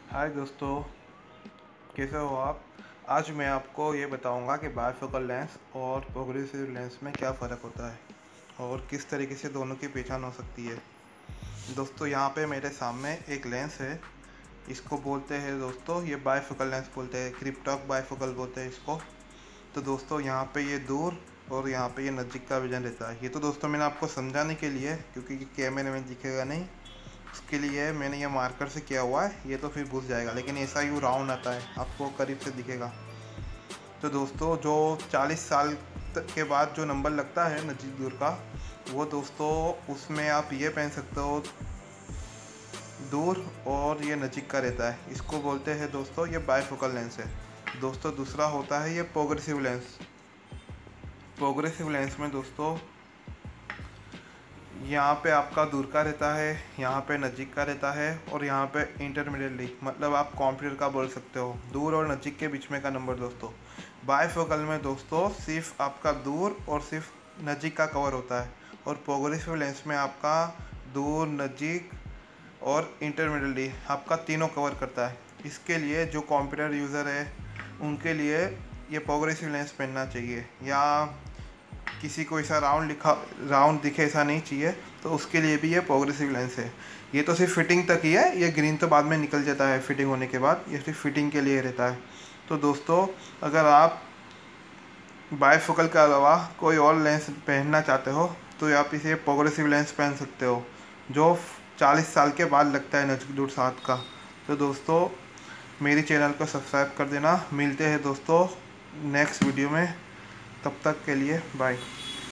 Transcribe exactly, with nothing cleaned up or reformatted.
हाय दोस्तों, कैसे हो आप। आज मैं आपको ये बताऊंगा कि बायफोकल लेंस और प्रोग्रेसिव लेंस में क्या फ़र्क होता है और किस तरीके से दोनों की पहचान हो सकती है। दोस्तों, यहाँ पे मेरे सामने एक लेंस है। इसको बोलते हैं दोस्तों, ये बायफोकल लेंस बोलते हैं, क्रिप्टॉक बायफोकल बोलते हैं इसको। तो दोस्तों, यहाँ पे ये दूर और यहाँ पे ये नज़दीक का विजन रहता है। ये तो दोस्तों मैंने आपको समझाने के लिए, क्योंकि कैमरे में दिखेगा नहीं, उसके लिए मैंने ये मार्कर से किया हुआ है। ये तो फिर घुस जाएगा, लेकिन ऐसा ही राउंड आता है, आपको करीब से दिखेगा। तो दोस्तों, जो चालीस साल तक के बाद जो नंबर लगता है नज़दीक दूर का, वो दोस्तों उसमें आप ये पहन सकते हो, दूर और ये नज़दीक का रहता है। इसको बोलते हैं दोस्तों, ये बायफोकल लेंस है। दोस्तों, दूसरा होता है ये प्रोग्रेसिव लेंस। प्रोग्रेसिव लेंस में दोस्तों यहाँ पे आपका दूर का रहता है, यहाँ पे नज़दीक का रहता है, और यहाँ पे इंटरमीडिएटली, मतलब आप कंप्यूटर का बोल सकते हो, दूर और नज़दीक के बीच में का नंबर। दोस्तों, बायफोकल में दोस्तों सिर्फ आपका दूर और सिर्फ नज़दीक का कवर होता है, और प्रोग्रेसिव लेंस में आपका दूर, नज़दीक और इंटरमीडिएटली आपका तीनों कवर करता है। इसके लिए जो कंप्यूटर यूज़र है उनके लिए ये प्रोग्रेसिव लेंस पहनना चाहिए, या किसी को ऐसा राउंड लिखा राउंड दिखे ऐसा नहीं चाहिए, तो उसके लिए भी ये प्रोग्रेसिव लेंस है। ये तो सिर्फ फिटिंग तक ही है, ये ग्रीन तो बाद में निकल जाता है फिटिंग होने के बाद, ये सिर्फ फिटिंग के लिए रहता है। तो दोस्तों, अगर आप बायफोकल के अलावा कोई और लेंस पहनना चाहते हो तो आप इसे प्रोग्रेसिव लेंस पहन सकते हो, जो चालीस साल के बाद लगता है नज़दीक दूर साथ का। तो दोस्तों, मेरी चैनल को सब्सक्राइब कर देना। मिलते हैं दोस्तों नेक्स्ट वीडियो में, तब तक के लिए बाय।